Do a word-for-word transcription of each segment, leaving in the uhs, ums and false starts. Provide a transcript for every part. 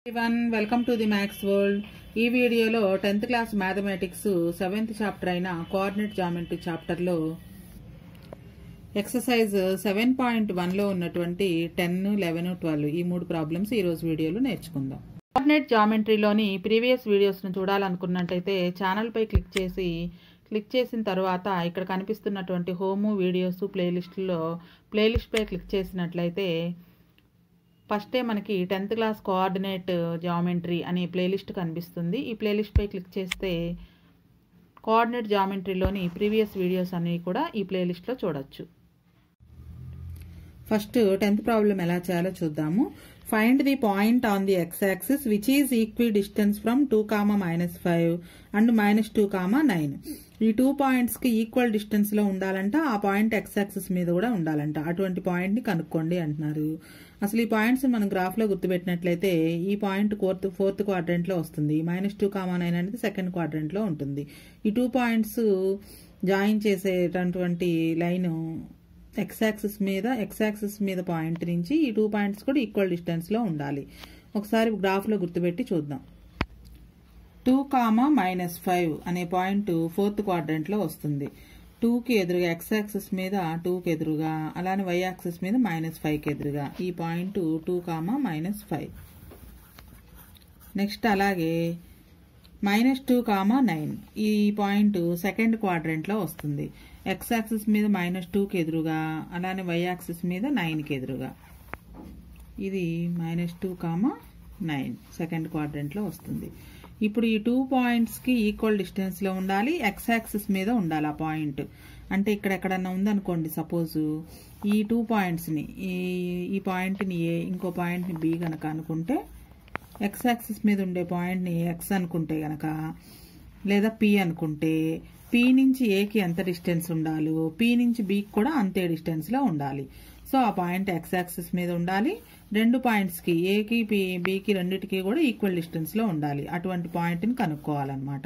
everyone, welcome to the Max World. ఈ వీడియోలో tenth class mathematics seventh chapter అయిన coordinate geometry chapter లో exercise seven point one లో ఉన్నటువంటి టెన్ లెవెన్ ట్వెల్వ్ ఈ మూడు ప్రాబ్లమ్స్ ఈ రోజు వీడియోలో నేర్చుకుందాం. కోఆర్డినేట్ జామెట్రీలోని ప్రీవియస్ వీడియోస్ ను చూడాలనుకున్నట్టయితే ఛానల్ పై క్లిక్ చేసి క్లిక్ చేసిన తర్వాత ఇక్కడ కనిపిస్తున్నటువంటి హోమ్ వీడియోస్ ప్లేలిస్ట్లో ప్లేలిస్ట్ పై క్లిక్ చేసినట్లయితే ఫస్టే మనకి టెన్త్ క్లాస్ కోఆర్డినేట్ జామెట్రీ అనే ప్లేలిస్ట్ కనిపిస్తుంది. ఈ ప్లేలిస్ట్ పై క్లిక్ చేస్తే కోఆర్డినేట్ జామెట్రీలోని ప్రీవియస్ వీడియోస్ అన్నీ కూడా ఈ ప్లేలిస్ట్లో చూడొచ్చు. ఫస్ట్ టెన్త్ ప్రాబ్లం ఎలా చేయాలో చూద్దాము. Find the point on the x axis which is equi distance from two comma minus five and minus two comma nine. ఈ టూ పాయింట్స్ కి ఈక్వల్ డిస్టెన్స్ లో ఉండాలంట, ఆ పాయింట్ ఎక్స్ యాక్సిస్ మీద కూడా ఉండాలంట. అటువంటి పాయింట్ ని కనుక్కోండి అంటున్నారు. అసలు ఈ పాయింట్స్ మనం గ్రాఫ్ లో గుర్తుపెట్టినట్లయితే ఈ పాయింట్ ఫోర్త్ ఫోర్త్ క్వాడ్రంట్ లో వస్తుంది. మైనస్ టూ కామా నైన్ అనేది సెకండ్ క్వాడ్రంట్ లో ఉంటుంది. ఈ టూ పాయింట్స్ జాయిన్ చేసేటటువంటి లైన్ ఎక్స్ యాక్సిస్ మీద ఎక్స్ యాక్సిస్ మీద పాయింట్ నుంచి ఈ టూ పాయింట్స్ కూడా ఈక్వల్ డిస్టెన్స్ లో ఉండాలి. ఒకసారి గ్రాఫ్ లో గుర్తుపెట్టి చూద్దాం. టూ కామా మైనస్ ఫైవ్ అనే పాయింట్ ఫోర్త్ క్వాడ్రంట్ లో వస్తుంది. టూకి ఎదురుగా ఎక్స్ యాక్సిస్ మీద టూకి ఎదురుగా, అలానే వై యాక్సిస్ మీద మైనస్ ఫైవ్కి ఎదురుగా ఈ point two comma minus five. Next అలాగే మైనస్ టూ కామా నైన్ ఈ పాయింట్ సెకండ్ క్వాడ్రంట్ లో వస్తుంది. ఎక్స్ యాక్సిస్ మీద మైనస్ టూకి ఎదురుగా, అలానే వై యాక్సిస్ మీద నైన్కి ఎదురుగా ఇది minus two comma nine second quadrant లో వస్తుంది. ఇప్పుడు ఈ టూ పాయింట్స్ కి ఈక్వల్ డిస్టెన్స్ లో ఉండాలి, ఎక్స్ యాక్సిస్ మీద ఉండాలి ఆ పాయింట్. అంటే ఇక్కడ ఎక్కడన్నా ఉందనుకోండి, సపోజ్ ఈ టూ పాయింట్స్ ని ఈ ఈ పాయింట్ ని ఏ, ఇంకో పాయింట్ ని బి గనక అనుకుంటే, ఎక్స్ యాక్సిస్ మీద ఉండే పాయింట్ ని ఎక్స్ అనుకుంటే గనక, లేదా పి అనుకుంటే, పి నుంచి ఏకి ఎంత డిస్టెన్స్ ఉండాలో పి నుంచి బికి కూడా అంతే డిస్టెన్స్ లో ఉండాలి. సో ఆ పాయింట్ ఎక్స్ యాక్సిస్ మీద ఉండాలి, రెండు పాయింట్స్ కి ఏకి బికి రెండింటికి కూడా ఈక్వల్ డిస్టెన్స్ లో ఉండాలి. అటువంటి పాయింట్ ని కనుక్కోవాలన్నమాట.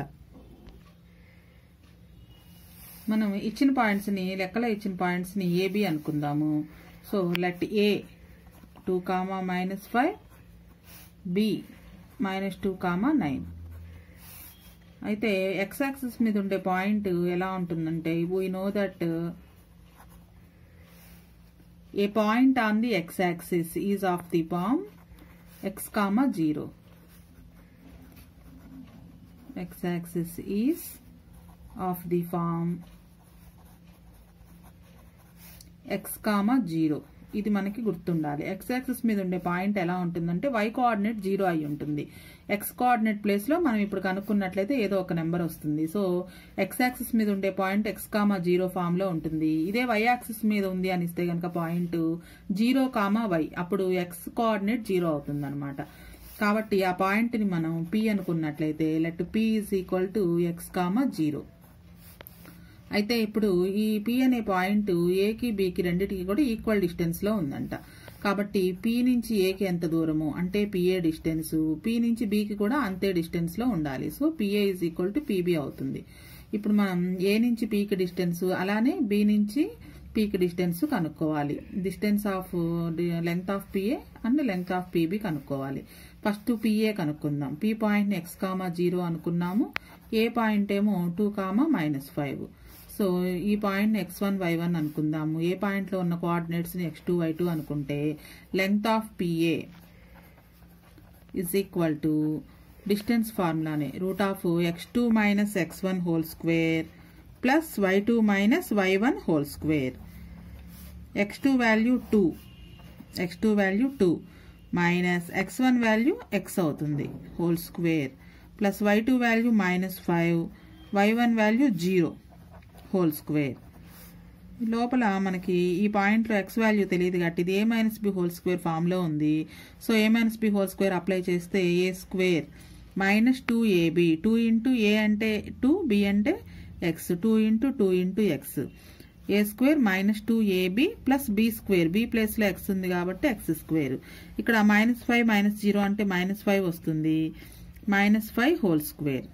మనం ఇచ్చిన పాయింట్స్ ని లెక్కలో ఇచ్చిన పాయింట్స్ ని ఏబి అనుకుందాము. So let A two comma minus five, B minus two comma nine. అయితే ఎక్స్ యాక్సిస్ మీద ఉండే పాయింట్ ఎలా ఉంటుందంటే, we know that a point on the x-axis is of the form x comma zero. X-axis is of the form x comma zero. ఇది మనకి గుర్తుండాలి. X axis మీద ఉండే పాయింట్ ఎలా ఉంటుందంటే వై కోఆర్డినేట్ జీరో అయి ఉంటుంది. ఎక్స్ కోఆర్డినేట్ ప్లేస్ లో మనం ఇప్పుడు కనుక్కున్నట్లయితే ఏదో ఒక నెంబర్ వస్తుంది. సో ఎక్స్ యాక్సిస్ మీద ఉండే point x comma zero form లో ఉంటుంది. ఇదే వై యాక్సిస్ మీద ఉంది అని ఇస్తే కనుక పాయింట్ జీరో కామా వై, అప్పుడు ఎక్స్ కోఆర్డినేట్ జీరో అవుతుంది అనమాట. కాబట్టి ఆ పాయింట్ ని మనం పి అనుకున్నట్లయితే let P is equal to x comma zero. అయితే ఇప్పుడు ఈ పి అనే పాయింట్ ఏకి బికి రెండింటికి కూడా ఈక్వల్ డిస్టెన్స్ లో ఉందంట. కాబట్టి పి నుంచి ఏకి ఎంత దూరము అంటే పిఏ డిస్టెన్స్, పి నుంచి బికి కూడా అంతే డిస్టెన్స్ లో ఉండాలి. So PA is equal to PB అవుతుంది. ఇప్పుడు మనం ఏ నుంచి పికి డిస్టెన్స్, అలానే బి నుంచి పికి డిస్టెన్స్ కనుక్కోవాలి. Distance of length of PA and length of PB కనుక్కోవాలి. ఫస్ట్ పిఏ కనుక్కుందాం. పి పాయింట్ ని ఎక్స్ కామా జీరో అనుకున్నాము, ఏ పాయింట్ ఏమో two comma minus five. So ఈ point x one y one అనుకుందాము. ఏ పాయింట్ లో ఉన్న కోఆర్డినేట్స్ ని ఎక్స్ టూ వై టూ అనుకుంటే length of PA is equal to distance ఫార్ములానే root of x two minus x one whole square plus y two minus y one whole square. X two value two, x two value two minus x one value x అవుతుంది whole square plus y two value minus five, y one value zero whole square. లోపల మనకి ఈ point లో X value తెలియదు కాబట్టి ఇది A minus B whole square form లో ఉంది. So A minus B whole square apply చేస్తే A square minus two AB, two into A అంటే టూ, బి అంటే x, two into two into x, A square minus two AB plus B square, B place లో x ఉంది కాబట్టి x square. ఇక్కడ minus five minus zero అంటే minus five వస్తుంది, minus five whole square.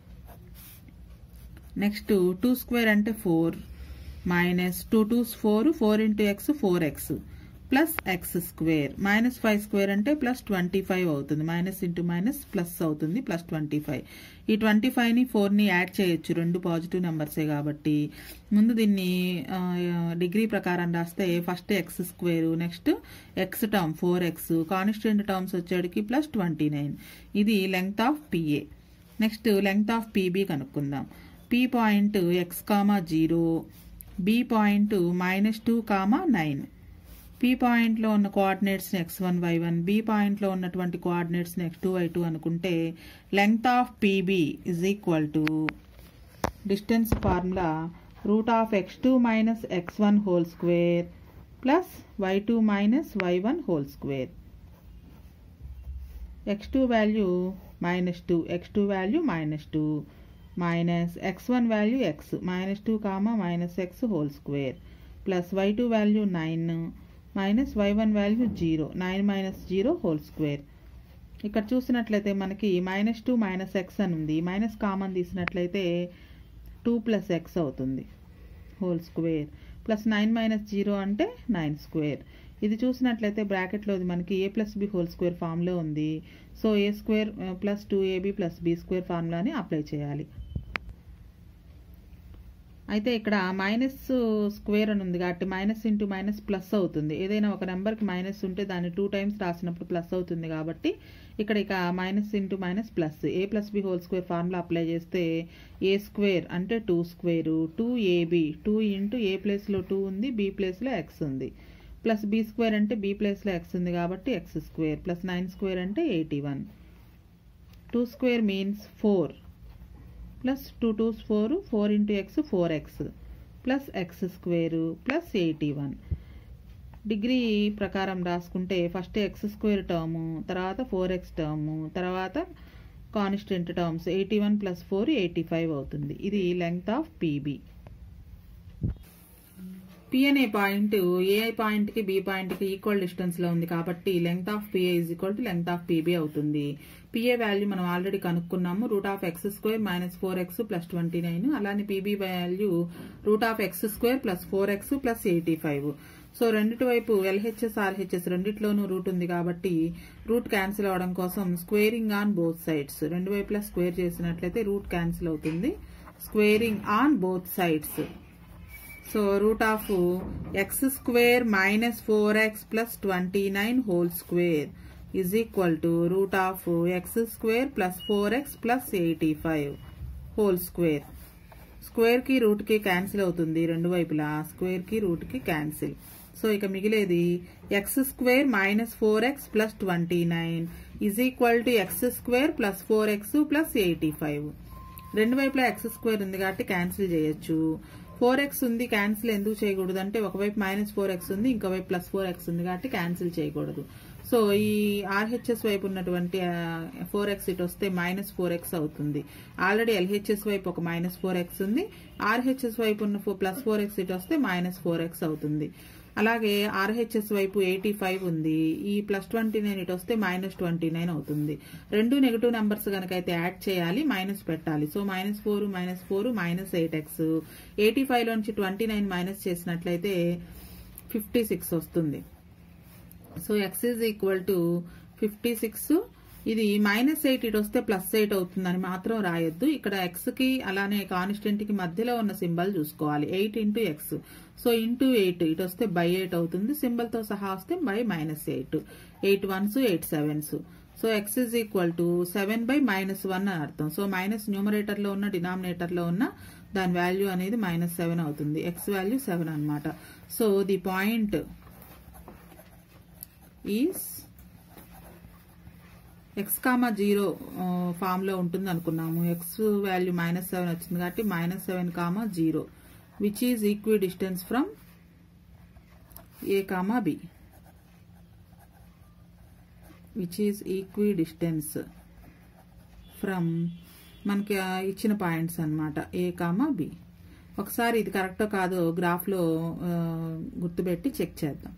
Next two square అంటే four minus two twos four, four into x four x plus x square. Minus five square అంటే plus twenty five అవుతుంది. Minus into minus plus అవుతుంది, plus twenty five. ఈ twenty ఫైవ్ని ఫోర్ని add చేయొచ్చు, రెండు positive నెంబర్సే కాబట్టి. ముందు దీన్ని డిగ్రీ ప్రకారం రాస్తే first x square, next x term four x, constant terms వచ్చేటికి ప్లస్ ట్వంటీ నైన్. ఇది length of PA. Next length of PB కనుక్కుందాం. P point x comma zero, B point minus two comma nine. P పాయింట్లో ఉన్న కోఆర్డినేట్స్ని x one y one, B పాయింట్లో ఉన్నటువంటి కోఆర్డినేట్స్ని x two y two అనుకుంటే length of PB is equal to distance formula root of x two minus x one whole square plus y two minus y one whole square. X two value minus two, x two value minus two, minus x one value x, minus two comma minus x whole square, plus y two value nine, minus y one value zero, nine minus zero whole square. ఇక్కడ చూసినట్లయితే మనకి minus two minus x అని ఉంది. Minus common తీసినట్లయితే two plus x అవుతుంది whole square, plus nine minus zero అంటే nine square. ఇది చూసినట్లయితే బ్రాకెట్లోది మనకి A plus B whole square ఫామ్లో ఉంది. So A square plus two AB plus B square ఫార్ములాని అప్లై చేయాలి. అయితే ఇక్కడ మైనస్ స్క్వేర్ అని ఉంది కాబట్టి మైనస్ ఇంటూ మైనస్ ప్లస్ అవుతుంది. ఏదైనా ఒక నెంబర్కి మైనస్ ఉంటే దాన్ని టూ టైమ్స్ రాసినప్పుడు ప్లస్ అవుతుంది కాబట్టి ఇక్కడ ఇక minus into minus plus. A plus B whole square formula apply చేస్తే ఏ స్క్వేర్ అంటే two square, two AB, two into A ప్లేస్లో టూ ఉంది, బి ప్లేస్లో ఎక్స్ ఉంది, ప్లస్ బి స్క్వేర్ అంటే బి ప్లేస్లో ఎక్స్ ఉంది కాబట్టి x square, plus nine square అంటే eighty one. Two square means four, plus two twos four, four into x four x, plus x square plus eighty one. Degree ప్రకారం రాసుకుంటే first x square term, తర్వాత four x term, తర్వాత constant terms eighty one plus four eighty five అవుతుంది. ఇది length of PB. P అనే point A పాయింట్కి B పాయింట్కి equal డిస్టెన్స్లో ఉంది కాబట్టి length of PA is equal to length of PB అవుతుంది. పిఏ వాల్యూ మనం ఆల్రెడీ కనుక్కున్నాము, root of x square minus four x plus twenty nine. అలానే PB value root of x square plus four x plus eighty five. So రెండింటి వైపు LHS RHS రెండిట్లోనూ route ఉంది కాబట్టి route cancel అవడం కోసం స్క్వేరింగ్ ఆన్ బోత్ సైడ్స్, రెండు వైపులా స్క్వేర్ చేసినట్లయితే రూట్ క్యాన్సిల్ అవుతుంది. Squaring on both sides. So root of x square minus four x plus twenty nine whole square is equal to root of x square plus four x plus eighty five whole square. స్క్వేర్కి రూట్కి cancel అవుతుంది, రెండు వైపులా స్క్వేర్కి రూట్కి cancel. So ఇక మిగిలేది x square minus four x plus twenty nine is equal to x square plus four x plus eighty five. రెండు వైపులా ఎక్స్ స్క్వేర్ ఉంది కాబట్టి క్యాన్సిల్ చేయొచ్చు. ఫోర్ ఎక్స్ ఉంది, క్యాన్సిల్ ఎందుకు చేయకూడదు అంటే ఒకవైపు మైనస్ ఫోర్ ఎక్స్ ఉంది, ఇంకోవైపు ప్లస్ ఫోర్ ఎక్స్ ఉంది కాబట్టి క్యాన్సిల్ చేయకూడదు. సో ఈ ఆర్హెచ్ఎస్ వైపు ఉన్నటువంటి ఫోర్ ఎక్స్ ఇటు వస్తే మైనస్ ఫోర్ ఎక్స్ అవుతుంది. ఆల్రెడీ ఎల్హెచ్ఎస్ వైపు ఒక మైనస్ ఫోర్ ఎక్స్ ఉంది, ఆర్హెచ్ఎస్ వైపు ఉన్న ప్లస్ ఫోర్ ఎక్స్ ఇటు వస్తే మైనస్ ఫోర్ ఎక్స్ అవుతుంది. అలాగే ఆర్హెచ్ఎస్ వైపు ఎయిటీ ఫైవ్ ఉంది, ఈ ప్లస్ ట్వంటీ నైన్ ఇటు వస్తే మైనస్ ట్వంటీ నైన్ అవుతుంది. రెండు నెగిటివ్ నెంబర్స్ కనుక అయితే యాడ్ చేయాలి, మైనస్ పెట్టాలి. So minus four minus four minus eight x, eighty five లోంచి ట్వంటీ నైన్ మైనస్ చేసినట్లయితే ఫిఫ్టీ సిక్స్ వస్తుంది. So x is equal to fifty six. ఇది మైనస్ ఎయిట్ ఇటు వస్తే ప్లస్ ఎయిట్ అవుతుందని మాత్రం రాయొద్దు. ఇక్కడ ఎక్స్ కి అలానే కాన్స్టెంట్ కి మధ్యలో ఉన్న సింబల్ చూసుకోవాలి. Eight into x, so into eight ఇటు వస్తే బై ఎయిట్ అవుతుంది, సింబల్ తో సహా వస్తే by minus eight, eight ones eight sevens. So x is equal to seven by minus one అని అర్థం. సో మైనస్ న్యూమరేటర్ లో ఉన్న డినామినేటర్ లో ఉన్న దాని వాల్యూ అనేది మైనస్ సెవెన్ అవుతుంది. ఎక్స్ వాల్యూ సెవెన్ అనమాట. So the point is x comma zero form లో ఉంటుంది అనుకున్నాము. ఎక్స్ వాల్యూ మైనస్ సెవెన్ వచ్చింది కాబట్టి minus seven comma zero which is equi distance from A comma B, which is equi distance from మనకి ఇచ్చిన points అనమాట ఏ comma B. ఒకసారి ఇది కరెక్టో కాదో గ్రాఫ్లో గుర్తుపెట్టి చెక్ చేద్దాం.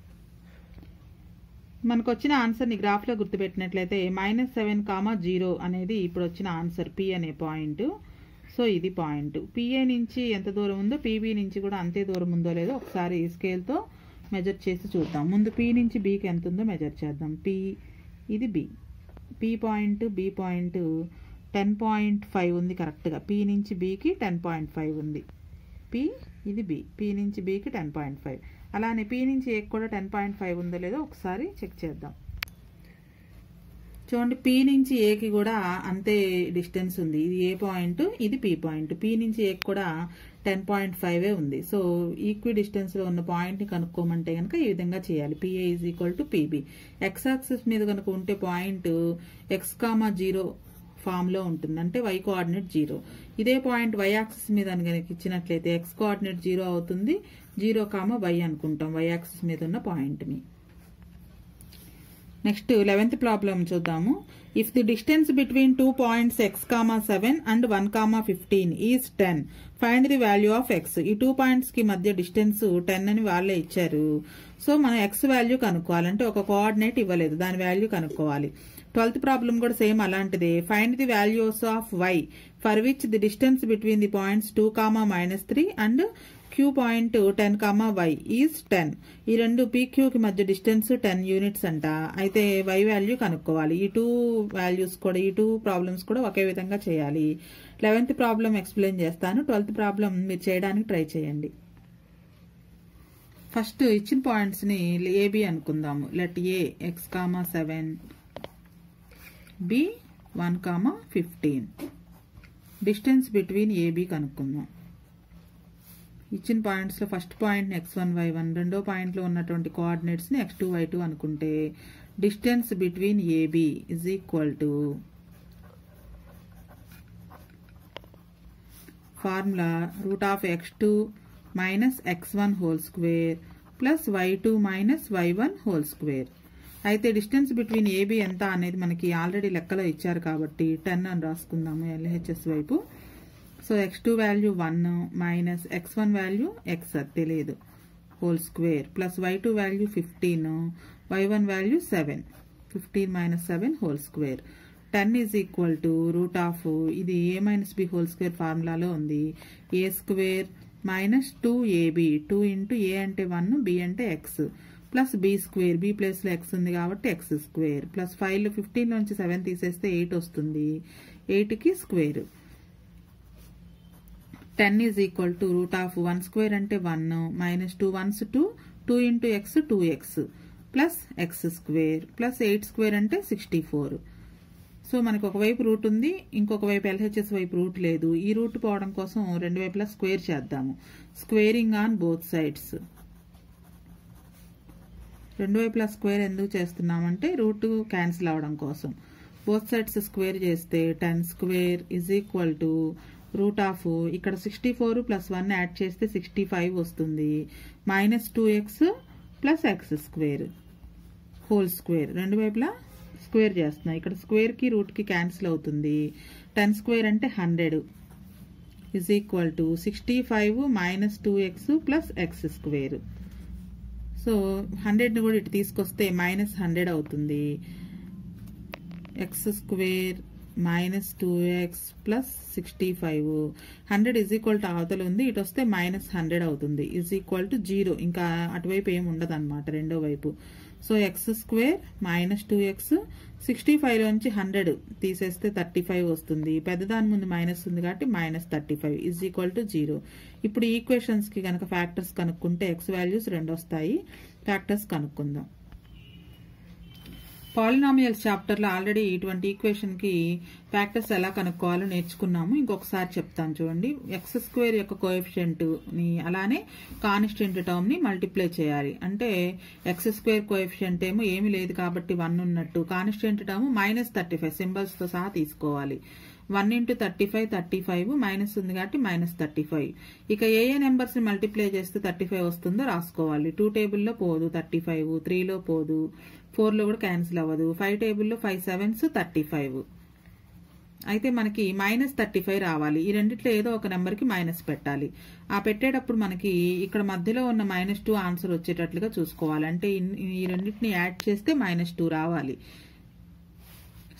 మనకు వచ్చిన ఆన్సర్ని గ్రాఫ్లో గుర్తుపెట్టినట్లయితే మైనస్ సెవెన్ కామా జీరో అనేది ఇప్పుడు వచ్చిన ఆన్సర్ పి అనే పాయింట్. సో ఇది పాయింట్. పిఏ నుంచి ఎంత దూరం ఉందో పీబీ నుంచి కూడా అంతే దూరం ఉందో లేదో ఒకసారి స్కేల్తో మెజర్ చేసి చూద్దాం. ముందు పీ నుంచి బీకి ఎంత ఉందో మెజర్ చేద్దాం. పీ ఇది B, P point B point ten point five ఉంది కరెక్ట్గా. పీ నుంచి బీకి టెన్ పాయింట్ ఫైవ్ ఉంది. పీ ఇది బి, పీ నుంచి బీకి టెన్ పాయింట్ ఫైవ్. అలానే పీ నుంచి ఏకి కూడా టెన్ పాయింట్ ఫైవ్ ఉందో లేదో ఒకసారి చెక్ చేద్దాం. చూడండి, పీ నుంచి ఏకి కూడా అంతే డిస్టెన్స్ ఉంది. ఇది ఏ పాయింట్, ఇది పీ పాయింట్. పీ నుంచి ఏకి కూడా టెన్ పాయింట్ ఫైవ్ ఉంది. సో ఈక్వి డిస్టెన్స్లో ఉన్న పాయింట్ని కనుక్కోమంటే కనుక ఈ విధంగా చేయాలి. PA is equal to PB. X axis మీద కనుక ఉంటే పాయింట్ ఎక్స్ కామా జీరో ఫామ్లో ఉంటుంది, అంటే వై కోఆర్డినేట్ జీరో. ఇదే పాయింట్ వై యాక్సిస్ మీద కనుక ఇచ్చినట్లయితే ఎక్స్ కోఆర్డినేట్ జీరో అవుతుంది, జీరో కామా వై అనుకుంటాం వై యాక్సిస్ మీద ఉన్న పాయింట్ని. నెక్స్ట్ లెవెన్త్ ప్రాబ్లం చూద్దాము. If the distance between two points x comma seven and one comma fifteen is ten, find the value of x. ఈ two points కి మధ్య distance ten అని వాళ్ళే ఇచ్చారు. సో మనం ఎక్స్ వాల్యూ కనుక్కోవాలంటే ఒక కోఆర్డినేట్ ఇవ్వలేదు, దాని వాల్యూ కనుక్కోవాలి. ట్వెల్త్ ప్రాబ్లం కూడా సేమ్ అలాంటిదే. Find the values of y for which the distance between the points two comma minus three and Q point ten comma y is ten. ఈ రెండు పీక్యూకి మధ్య distance ten units అంట. అయితే y value కనుక్కోవాలి. ఈ two values కూడా, ఈ two problems కూడా ఒకే విధంగా చేయాలి. లెవెన్త్ ప్రాబ్లం ఎక్స్ప్లెయిన్ చేస్తాను, ట్వెల్త్ ప్రాబ్లం మీరు చేయడానికి ట్రై చేయండి. ఫస్ట్ ఇచ్చిన పాయింట్స్ ని ఏబి అనుకుందాము. Let A x comma seven, B one comma fifteen. Distance between AB కనుక్కుందాం. ఇచ్చిన పాయింట్స్ లో ఫస్ట్ పాయింట్ ని ఎక్స్ వన్ వై వన్, రెండో పాయింట్ లో ఉన్నటువంటి కోఆర్డినేట్స్ ని ఎక్స్ టూ వై టూ అనుకుంటే distance between AB is equal to formula root of x two minus x one whole square plus y two minus y one whole square. అయితే distance between AB ఎంత అనేది మనకి already లెక్కలో ఇచ్చారు కాబట్టి ten అని రాసుకుందాము ఎల్హెచ్ఎస్ వైపు. So x two value one minus x one value x తెలియదు whole square plus y two value fifteen, y one value seven, fifteen minus seven whole square. Ten is equal to root of, ఇది A minus B whole square ఫార్ములాలో ఉంది, A square minus two AB. Two into A అంటే one, B అంటే x, plus B square, B place లో x ఉంది కాబట్టి x square, plus five లో fifteen నుంచి సెవెన్ తీసేస్తే ఎయిట్ వస్తుంది, ఎయిట్ కి square. Ten is equal to root of one square అంటే one minus two ones two, two into x two x plus x square plus eight square అంటే sixty four. So మనకు ఒకవైపు route ఉంది, ఇంకొక వైపు LHS వైపు route లేదు. ఈ రూట్ పోవడం కోసం రెండు వైపులా స్క్వేర్ చేద్దాము. Squaring on both sides. రెండు వైపులా స్క్వేర్ ఎందుకు చేస్తున్నామంటే రూట్ క్యాన్సిల్ అవడం కోసం. బోత్ సైడ్స్ స్క్వేర్ చేస్తే ten square is equal to root of, ఇక్కడ sixty four plus one add చేస్తే సిక్స్టీ ఫైవ్ వస్తుంది, minus two x plus x square whole square. రెండు వైపులా స్క్వేర్ చేస్తున్నాయి. ఇక్కడ స్క్వేర్ కి రూట్ కి క్యాన్సిల్ అవుతుంది. టెన్ స్క్వేర్ అంటే hundred is equal to sixty five minus two x plus x square. So హండ్రెడ్ని కూడా ఇటు తీసుకొస్తే మైనస్ హండ్రెడ్ అవుతుంది. X square minus two x plus sixty five. Hundred is equal to అవతల ఉంది, ఇటు వస్తే మైనస్ హండ్రెడ్ అవుతుంది, ఇజ్ ఈక్వల్ టు జీరో. ఇంకా అటువైపు ఏమి ఉండదు అనమాట రెండో వైపు. So x square minus two x, sixty five లోంచి హండ్రెడ్ తీసేస్తే థర్టీ ఫైవ్ వస్తుంది, పెద్దదాని ముందు మైనస్ ఉంది కాబట్టి minus thirty five is equal to zero. ఇప్పుడు ఈక్వేషన్స్ కి కనుక ఫ్యాక్టర్స్ కనుక్కుంటే ఎక్స్ వాల్యూస్ రెండు వస్తాయి. ఫ్యాక్టర్స్ కనుక్కుందాం. పాలినామియల్స్ చాప్టర్ లో ఆల్రెడీ ఇటువంటి ఈక్వేషన్ కి ఫ్యాక్టర్స్ ఎలా కనుక్కోవాలో నేర్చుకున్నాము. ఇంకొకసారి చెప్తాను చూడండి. ఎక్స్ స్క్వేర్ యొక్క కోఎఫిషియంట్ ని అలానే కాన్స్టెంట్ టర్మ్ ని మల్టిప్లై చేయాలి. అంటే ఎక్స్ స్క్వేర్ కోఎఫిషియంట్ ఏమో ఏమీ లేదు కాబట్టి వన్ ఉన్నట్టు, constant term minus thirty five symbols తో సహా తీసుకోవాలి. One into thirty five thirty five minus ఉంది కాబట్టి మైనస్ థర్టీ ఫైవ్. ఇక ఏ ఏ నెంబర్స్ ని మల్టిప్లై చేస్తే థర్టీ ఫైవ్ వస్తుందో రాసుకోవాలి. టూ టేబుల్లో పోదు థర్టీ ఫైవ్, త్రీలో పోదు, ఫోర్ లో కూడా క్యాన్సిల్ అవ్వదు, ఫైవ్ టేబుల్లో ఫైవ్ సెవెన్స్ థర్టీ ఫైవ్. అయితే మనకి మైనస్ థర్టీ ఫైవ్ రావాలి. ఈ రెండిట్లో ఏదో ఒక నెంబర్ కి మైనస్ పెట్టాలి. ఆ పెట్టేటప్పుడు మనకి ఇక్కడ మధ్యలో ఉన్న మైనస్ టూ ఆన్సర్ వచ్చేటట్లుగా చూసుకోవాలి. అంటే ఈ రెండింటిని యాడ్ చేస్తే మైనస్ టూ రావాలి.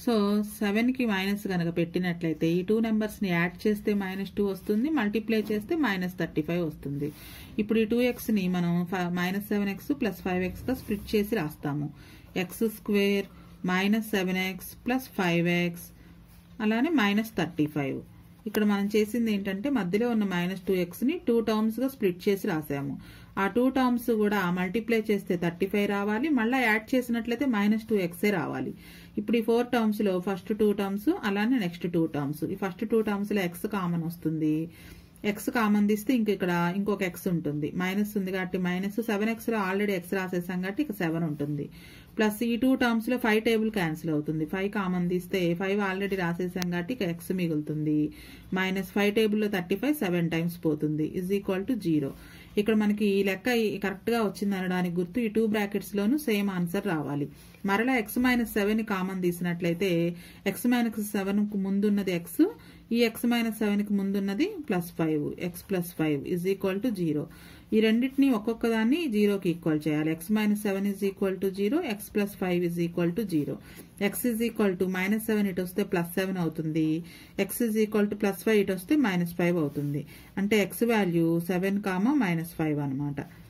సో సెవెన్కి మైనస్ కనుక పెట్టినట్లయితే ఈ టూ నెంబర్స్ని యాడ్ చేస్తే మైనస్ టూ వస్తుంది, మల్టిప్లై చేస్తే మైనస్ థర్టీ ఫైవ్ వస్తుంది. ఇప్పుడు ఈ టూ ఎక్స్ని మనం minus seven x plus five ఎక్స్గా స్ప్లిట్ చేసి రాస్తాము. X square minus seven x plus five x అలానే మైనస్ థర్టీ ఫైవ్. ఇక్కడ మనం చేసింది ఏంటంటే మధ్యలో ఉన్న మైనస్ టూ ఎక్స్ని టూ టర్మ్స్గా స్ప్లిట్ చేసి రాసాము. ఆ టూ టర్మ్స్ కూడా మల్టిప్లై చేస్తే థర్టీ ఫైవ్ రావాలి, మళ్ళీ యాడ్ చేసినట్లయితే మైనస్ టూ ఎక్సే రావాలి. ఇప్పుడు ఈ ఫోర్ టర్మ్స్లో ఫస్ట్ టూ టర్మ్స్ అలానే నెక్స్ట్ టూ టర్మ్స్. ఈ ఫస్ట్ టూ టర్మ్స్లో ఎక్స్ కామన్ వస్తుంది. ఎక్స్ కామన్ తీస్తే ఇంక ఇక్కడ ఇంకొక ఎక్స్ ఉంటుంది, మైనస్ ఉంది కాబట్టి మైనస్ సెవెన్ ఎక్స్ లో ఆల్రెడీ ఎక్స్ రాసేసాం కాబట్టి ఇక సెవెన్ ఉంటుంది. ప్లస్ ఈ టూ టర్మ్స్ లో ఫైవ్ టేబుల్ క్యాన్సిల్ అవుతుంది, ఫైవ్ కామన్ తీస్తే ఫైవ్ ఆల్రెడీ రాసేసాం కాబట్టి ఇక ఎక్స్ మిగులుతుంది. మైనస్ ఫైవ్ టేబుల్లో థర్టీ ఫైవ్ సెవెన్ టైమ్స్ పోతుంది, ఇజ్ ఈక్వల్ టు జీరో. ఇక్కడ మనకి ఈ లెక్క కరెక్ట్ గా వచ్చింది అనడానికి గుర్తు ఈ టూ బ్రాకెట్స్ లోను సేమ్ ఆన్సర్ రావాలి. మరలా ఎక్స్ మైనస్ సెవెన్ కామన్ తీసినట్లయితే ఎక్స్ మైనస్ సెవెన్ కు ముందున్నది ఎక్స్, ఈ ఎక్స్ మైనస్ సెవెన్ కి ముందున్నది plus five, x plus five is equal to zero. ఈ రెండింటిని ఒక్కొక్క దాన్ని జీరోకి ఈక్వల్ చేయాలి. X minus seven is equal to zero, x plus five is equal to zero. X is equal to minus seven ఇటు వస్తే ప్లస్ సెవెన్ అవుతుంది, X is equal to plus five ఇటు వస్తే మైనస్ ఫైవ్ అవుతుంది. అంటే x value seven comma minus five అనమాట.